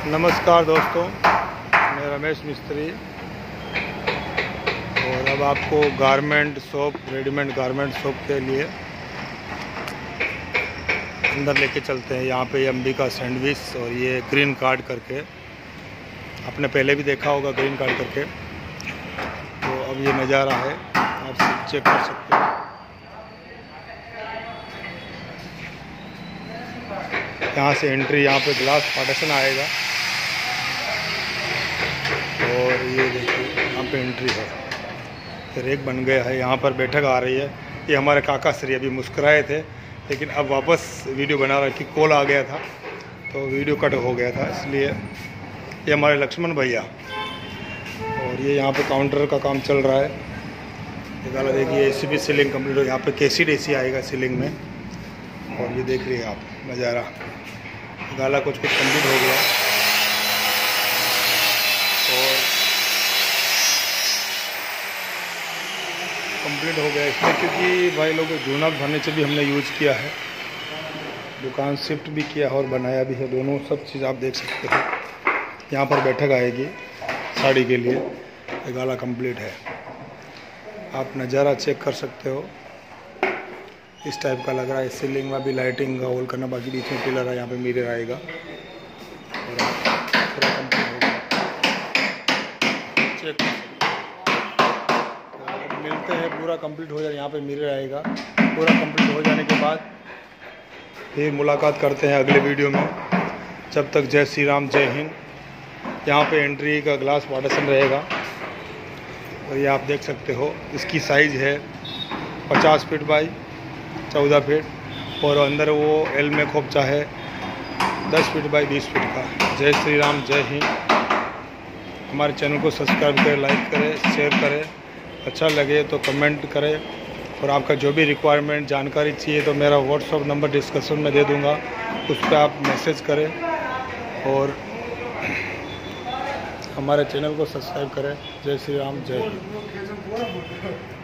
नमस्कार दोस्तों, मैं रमेश मिस्त्री और अब आपको garment shop, readymade garment shop के लिए अंदर लेके चलते हैं। यहाँ पे अंबिका सैंडविच और ये ग्रीन कार्ड करके, आपने पहले भी देखा होगा ग्रीन कार्ड करके। तो अब ये नज़ारा है, आप चेक कर सकते हो। यहाँ से एंट्री, यहाँ पे ग्लास पार्टीशन आएगा और ये देखिए यहाँ पे एंट्री है। रेक बन गया है, यहाँ पर बैठक आ रही है। ये हमारे काका श्री अभी मुस्कुराए थे, लेकिन अब वापस वीडियो बना रहा कि कॉल आ गया था तो वीडियो कट हो गया था, इसलिए। ये हमारे लक्ष्मण भैया, और ये यहाँ पे काउंटर का काम चल रहा है। ये गाला देखिए, एसी भी सीलिंग कम्प्लीट हो, यहाँ पे कैसिड एसी आएगा सीलिंग में। और ये देख रही है आप नज़ारा, गाला कुछ कम्प्लीट हो गया। और कंप्लीट हो गया इसमें, क्योंकि भाई लोग जूना फर्नीचर भी हमने यूज़ किया है, दुकान शिफ्ट भी किया और बनाया भी है, दोनों सब चीज़ आप देख सकते हो। यहाँ पर बैठक आएगी साड़ी के लिए, गाला कंप्लीट है। आप नज़ारा चेक कर सकते हो, इस टाइप का लग रहा है। सीलिंग में भी लाइटिंग का होल करना बाकी, बीच में पिलर है, यहाँ पे मिरर आएगा और पूरा कंप्लीट होगा। चेक मिलते हैं, पूरा कंप्लीट हो जाए, यहाँ पे मिरर आएगा। पूरा कंप्लीट हो जाने के बाद फिर मुलाकात करते हैं अगले वीडियो में। जब तक जय श्री राम, जय हिंद। यहाँ पे एंट्री का ग्लास पार्टीशन रहेगा और ये आप देख सकते हो, इसकी साइज़ है 50 फीट बाई 14 फीट, और अंदर वो एल में खोपचा है 10 फीट बाई 20 फीट का। जय श्री राम, जय हिंद। हमारे चैनल को सब्सक्राइब करें, लाइक करें, शेयर करें, अच्छा लगे तो कमेंट करें। और आपका जो भी रिक्वायरमेंट जानकारी चाहिए तो मेरा व्हाट्सअप नंबर डिस्क्रिप्शन में दे दूंगा, उस पर आप मैसेज करें और हमारे चैनल को सब्सक्राइब करें। जय श्री राम, जय हिंद।